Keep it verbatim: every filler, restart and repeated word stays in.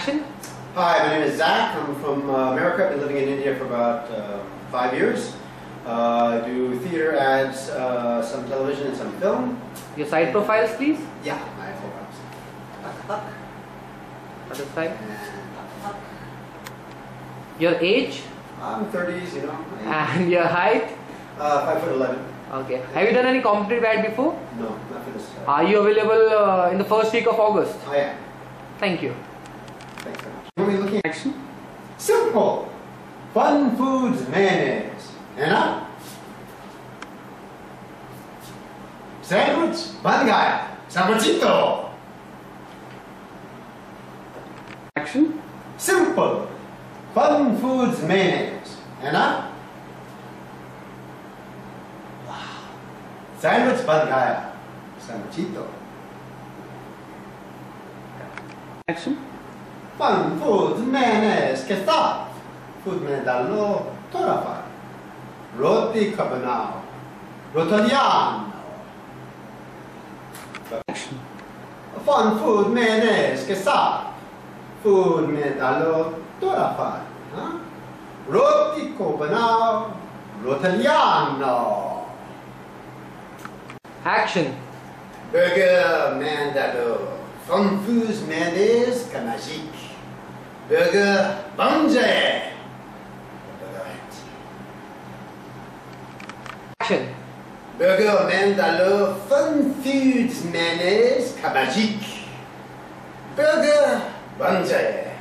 Action. Hi, my name is Zach. I'm from uh, America. I've been living in India for about uh, five years. Uh, I do theater ads, uh, some television and some film. Your side profiles, please. Yeah, my profiles. Tuck, tuck. Other side. And tuck, tuck. Your age I'm thirties, you know. and your height. Uh, five foot eleven. Okay. Have you done any competitive ad before? No, not for this. Uh, Are you available uh, in the first week of August? I am. Thank you. Thanks very much. What are we looking at? Action. Simple. Fun Foods mayonnaise. And up. Sandwich. Bun gaya. Sandwichito. Action. Simple. Fun Foods mayonnaise. And up. Sandwich bun gaya. Sandwichito. Action. Fun Foods mayonnaise के साथ food में डालो थोड़ा सा रोटी का बनाओ रोटलियानो. Action. Fun Food mayonnaise के साथ फूड में डालो थोड़ा सा रोटी को बनाओ रोटलियानो. Action. Burger Mandalo. Fun Foods mayonnaise का magique. Burger बन जाए. Action. Burger Mandalo Fun Foods mayonnaise का magique. Burger बन जाए.